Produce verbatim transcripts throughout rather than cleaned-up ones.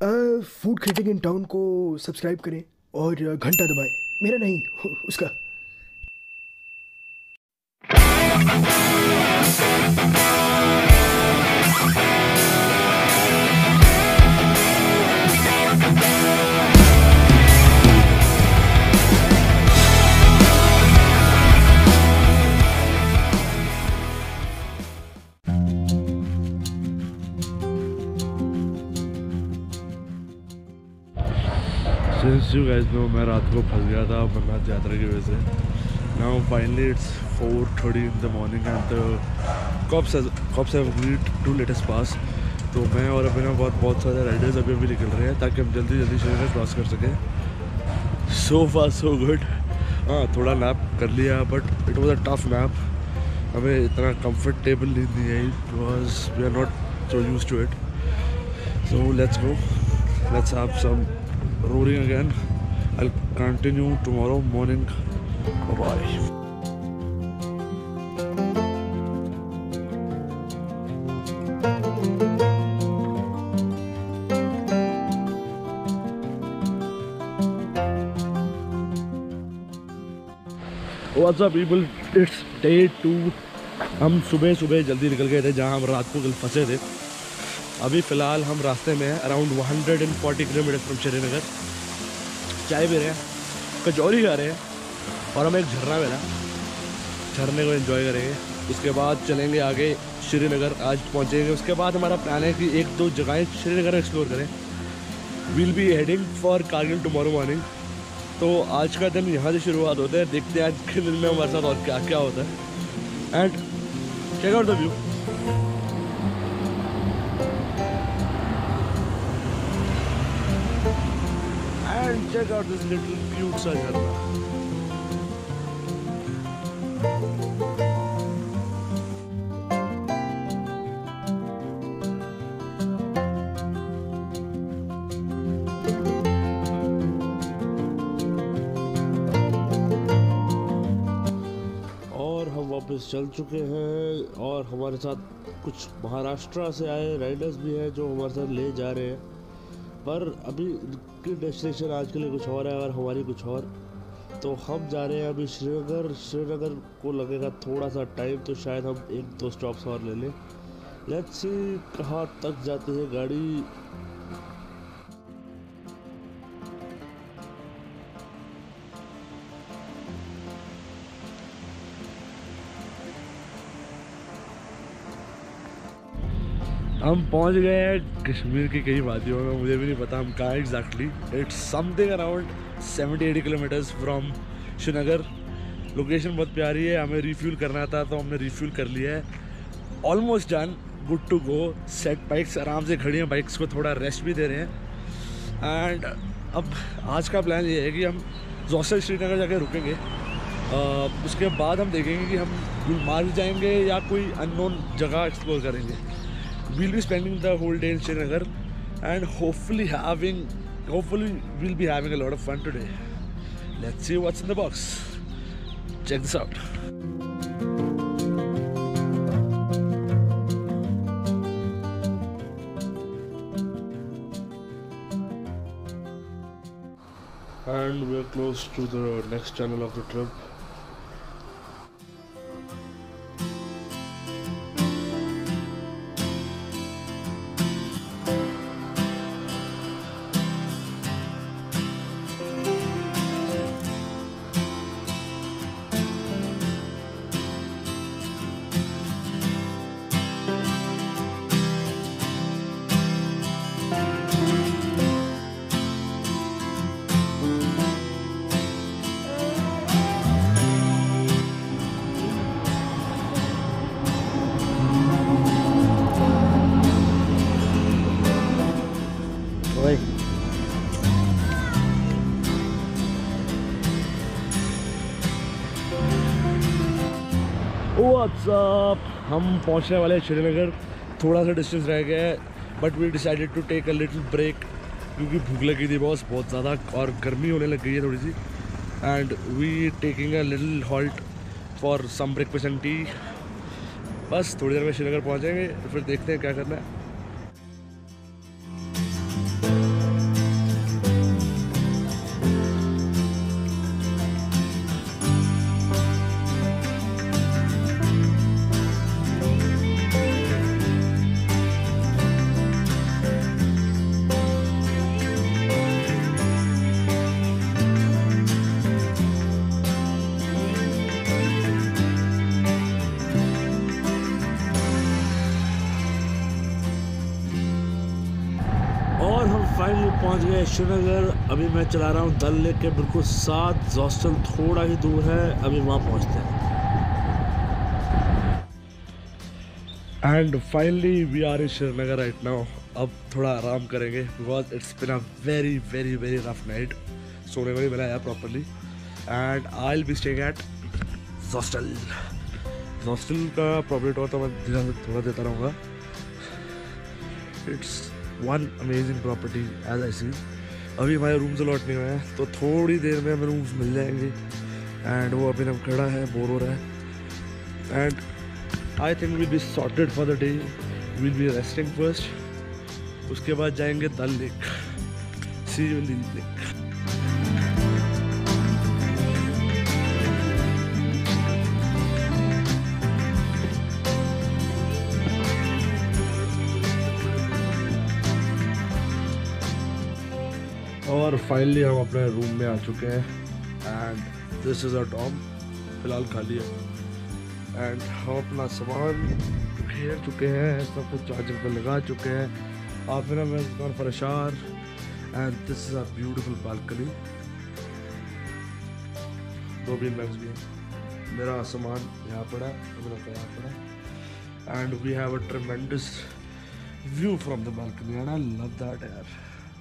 Food critic in town को subscribe करें और घंटा दबाएं। मेरा नहीं, उसका। Since you guys know मैं रात को फंस गया था अमरनाथ यात्रा की वजह से। Now finally it's four thirty in the morning and the cops has cops have agreed to let us pass। तो मैं और अभी ना बहुत बहुत सारे राइडर्स अभी अभी निकल रहे हैं ताकि हम जल्दी जल्दी श्रीनगर क्रॉस कर सकें। So far so good। हाँ थोड़ा नैप कर लिया but it was a tough nap. हमें इतना कंफर्टेबल नींद नहीं आई because we are not so used to it। So let's go, let's have some roaring again। I'll continue tomorrow morning। Bye bye। What's up people? It's day two। हम सुबह सुबह जल्दी निकल गए थे जहाँ हम रात को कल फंसे थे। अभी फ़िलहाल हम रास्ते में हैं around one hundred forty kilometre from Srinagar. चाय पी रहे हैं, कचौरी खा रहे हैं और हमें एक झरना मिला, झरने को एंजॉय करेंगे। उसके बाद चलेंगे आगे श्रीनगर, आज पहुंचेंगे। उसके बाद हमारा प्लान है कि एक दो जगहें श्रीनगर एक्सप्लोर करें। We'll be heading for Kargil tomorrow morning. तो आज का दिन यहाँ से शुरुआत होता है। देखते हैं आज के दिन में हमारे साथ और क्या क्या होता है। And check out the view. And check out this little cute सा झरना। और हम वापस चल चुके हैं और हमारे साथ कुछ महाराष्ट्र से आए राइडर्स भी हैं जो हमारे साथ ले जा रहे हैं। पर अभी की डेस्टिनेशन आज के लिए कुछ और है और हमारी कुछ और। तो हम जा रहे हैं अभी श्रीनगर। श्रीनगर को लगेगा थोड़ा सा टाइम, तो शायद हम एक दो स्टॉप्स और ले लें। लेट्स सी कहाँ तक जाती है गाड़ी। हम पहुंच गए हैं कश्मीर की कई वादियों में। मुझे भी नहीं पता हम कहाँ exactly. It's something around seventy eighty kilometres from Srinagar. Location बहुत प्यारी है। हमें रिफ्यूल करना था तो हमने रिफ्यूल कर लिया है। Almost done, good to go. Set bikes आराम से खड़ी हैं, बाइक्स को थोड़ा रेस्ट भी दे रहे हैं। एंड अब आज का प्लान ये है कि हम जोसेल श्रीनगर जाके रुकेंगे। uh, उसके बाद हम देखेंगे कि हम गुलमार्ग जाएंगे या कोई अननोन जगह एक्सप्लोर करेंगे। We'll be spending the whole day in Srinagar and hopefully having hopefully we'll be having a lot of fun today। Let's see what's in the box। Check this out। And we're close to the next channel of the trip। What's up? हम पहुंचने वाले हैं श्रीनगर। थोड़ा सा distance रह गया है but we decided to take a little break क्योंकि भूख लगी थी बॉस बहुत ज़्यादा और गर्मी होने लग गई है थोड़ी सी। And we taking a little halt for some breakfast and tea. बस थोड़ी देर में श्रीनगर पहुंचेंगे, फिर देखते हैं क्या करना है। और हम फाइनली पहुंच गए श्रीनगर। अभी मैं चला रहा हूँ डल लेक के बिल्कुल साथ। हॉस्टल थोड़ा ही दूर है, अभी वहाँ पहुंचते हैं। And finally we are in Srinagar right now. अब थोड़ा आराम करेंगे because it's been a very very very rough night. सोने में मिला है properly. And I will be staying at hostel. Hostel का प्रॉपर्टी टूर तो मैं ध्यान थोड़ा देता रहूँगा। It's one amazing property as I see. अभी हमारे रूम से लौटने हुए हैं तो थोड़ी देर में हमें रूम्स मिल जाएंगे। एंड वो अभी हम खड़ा है, बोर हो रहा है। And I think we'll be sorted for the day. We'll be resting first, उसके बाद जाएंगे Dal Lake. See you in the evening. और फाइनली हम अपने रूम में आ चुके हैं। And this is a dorm, फिलहाल खाली है। एंड हम अपना सामान घेर चुके हैं, सब कुछ चार्जिंग पर लगा चुके हैं। आप मेरा मैं gone for a shower. And this is a beautiful balcony. दो बीन बैग्स भी हैं। मेरा सामान यहाँ पड़ा है, मेरा यहाँ पड़ा है। And we have a tremendous view from the balcony and I love that यार।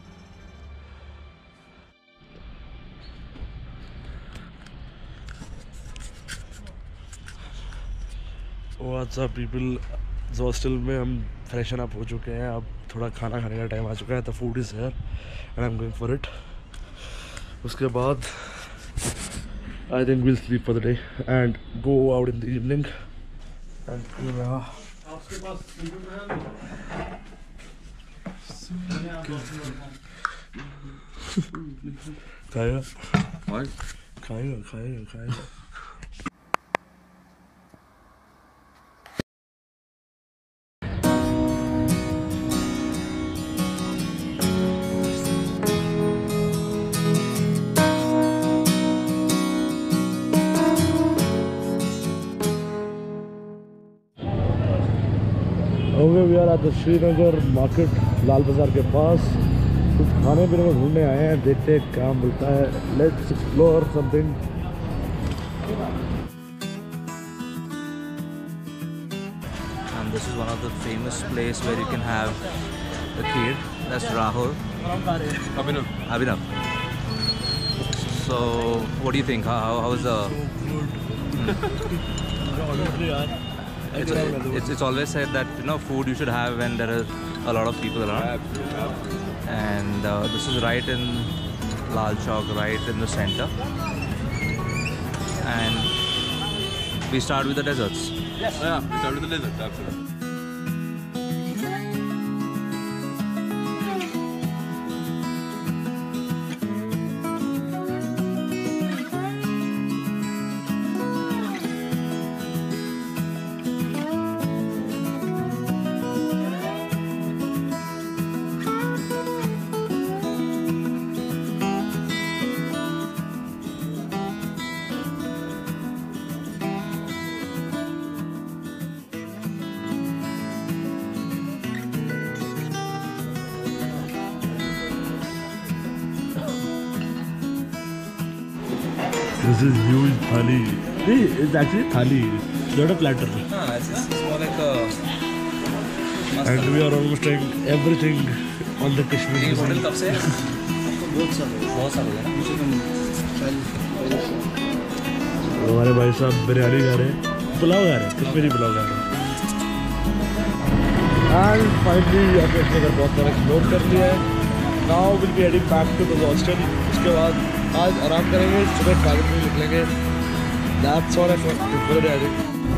व्हाट्स अप पीपल, हॉस्टल में हम फ्रेशन अप हो चुके हैं। अब थोड़ा खाना खाने का टाइम आ चुका है। The food is here and I am going for it. उसके बाद I think we'll sleep for the day and go out in the evening. And खाएगा खाएगा खाएगा खाएगा okay we are at the Srinagar market, Lal Bazaar के पास। कुछ खाने पीने को ढूंढने आए हैं, देखते हैं क्या मिलता है। Let's explore something. And this is one of the famous place where you can have a kid. That's Rahul. Abhinav. Abhinav. So, what do you think? How how is the? It's, it's it's always said that you know food you should have when there are a lot of people around. And uh, this is right in Lal Chowk, right in the center. And we start with the desserts. Yes. Yeah, we start with the desserts, absolutely. This is huge thali. It's actually thali, not a platter. Ah, it's, it's more like a. And we are almost trying everything on the Kashmiri hotel cuisine. कब से है? बहुत सारे बहुत सारे हैं ना। हमारे भाई साहब बिरयानी खा रहे हैं, पुलाव खा रहे हैं, कश्मीरी पुलाव खा रहे हैं। एंड फाइनली हमने अपने घर बहुत सारा एक्सप्लोर कर लिया है। Now we'll be heading back to the hostel. उसके बाद आज आराम करेंगे, सुबह कॉलेज में निकलेंगे। That's all I for today I think.